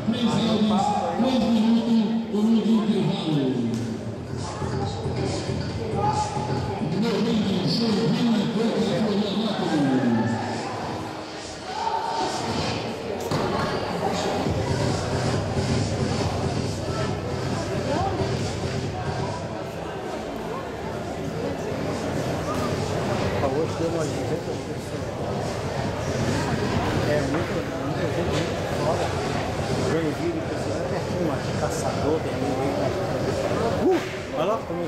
3 rounds, 3 minutos, o último intervalo. No ringue, Joinville contra Florianópolis. Hoje deu umas 200 pessoas. É muita gente muito foda. Joinville, pessoal, é pertinho aqui, Caçador, tem ninguém. Olha lá como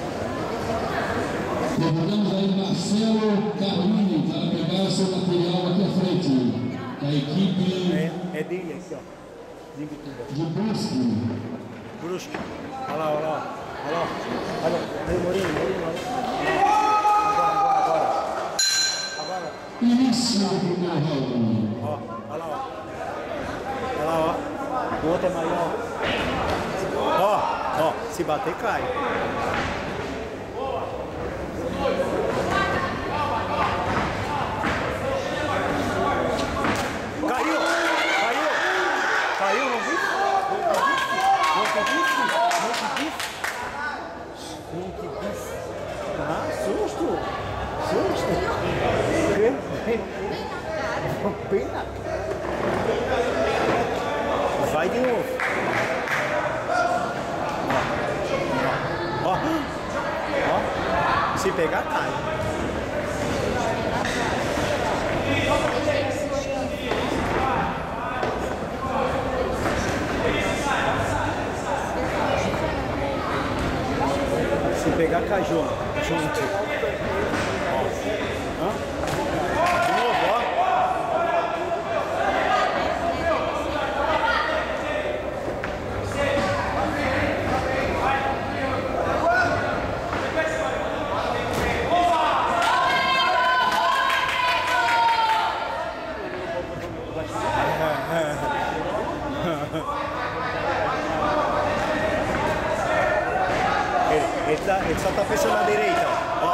Convidamos aí Marcelo Carlini para pegar o seu material aqui à frente. Da equipe é dele aqui, ó. de Brusque. Brusque. Olha lá, olha lá. Olha lá. Olha lá. Morinho. Início do primeiro round. Ó, olha lá, ó. Olha lá, ó. O outro é maior. Ó, se bater, cai. Caiu, não vi? Não que disse. Ah, susto. Bem na cara. Vai de novo. Ó. Se pegar, cai. Se pegar, cai junto. De novo, ó. Ele só tá pensando na direita, ó.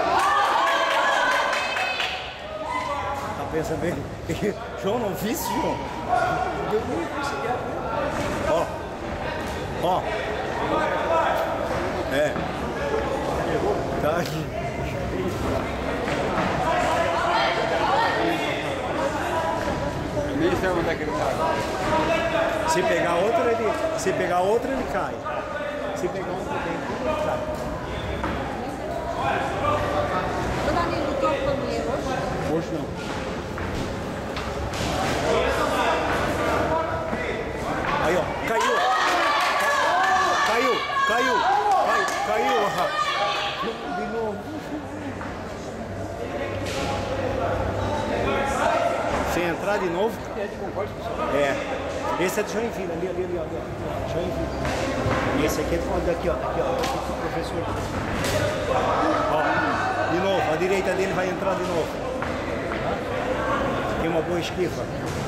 Tá pensando bem. João, não vi isso, João. Ó. É. Tá aqui. Nem sei onde é que ele tá. Se pegar outro, ele cai. Se pegar outro dentro, ele cai. O Danilo lutou comigo hoje? Hoje não. Aí, ó. Caiu. De novo. Se entrar de novo. É. Esse é de Joinville, ali, ó. Joinville. E esse aqui é daqui, ó. Esse aqui é o professor. Ó. De novo, a direita dele vai entrar de novo. Tem uma boa esquiva.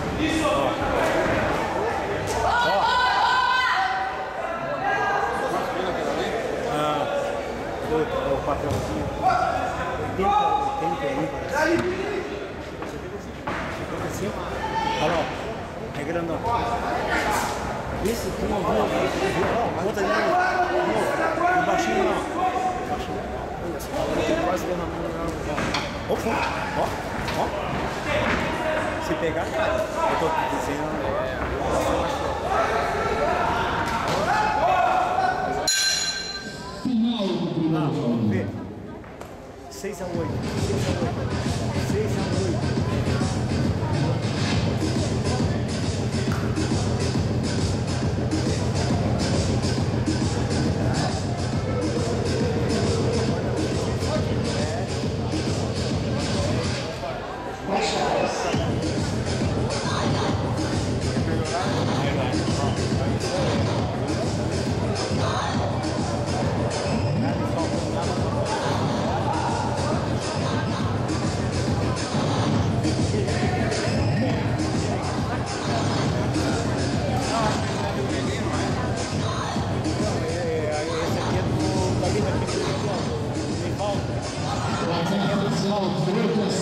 É o papelzinho. 80 aí, parece. 55. Olha lá, é grandão. Esse aqui não viu. Ó, outra de novo. O baixinho não. Quase derramando. Ó. Se pegar, eu tô dizendo. Final do primeiro round. Vamos ver. 6 a 8. 6 a 8.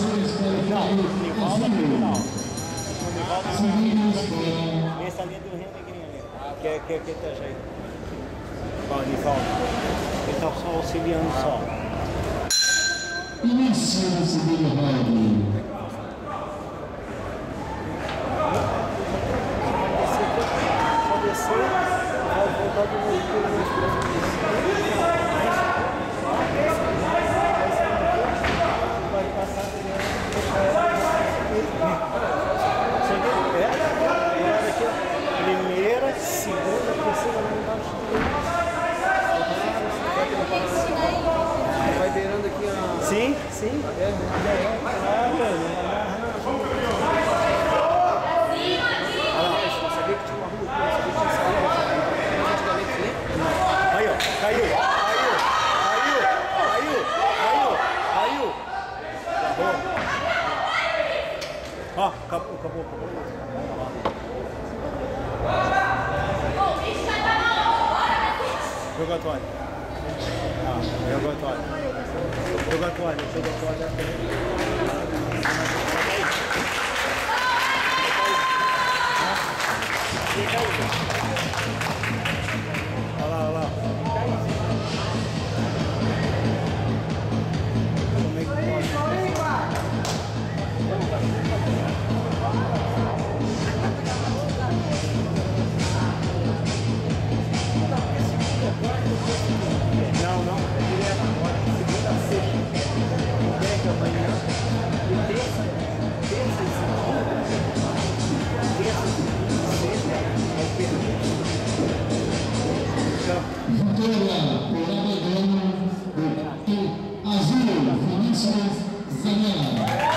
Essa linha do Rio que esteja aí. Bom, uniforme. Então só auxiliando só. Início do segundo round. Só descer, vai voltar de novo. Vai passar primeira, segunda, terceira, lá embaixo. Vai beirando aqui a... Sim, sim. Sabia que tinha uma rua aqui, sabia que tinha saída. Antigamente, né? Aí, ó, caiu. Ó, acabou. Jogou a toalha. Jogou a toalha. Olha lá. Como é que pode? Não, é direto agora, segunda a sexta. Pega amanhã e terça e segunda. Terça e sexta é o permite. Vitória por abandono do Azul, Vinícius Zanella.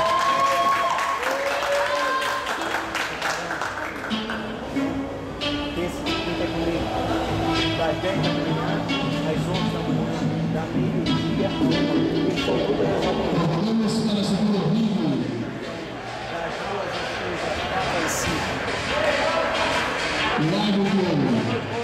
Terça e quinta comigo. Das 10 da manhã às 11 da manhã, da meio-dia a 1. Isso é tudo resolvido. Vamos para o segundo ringue. Das 2 às 6, das 4 às 5. Lago de Ouro.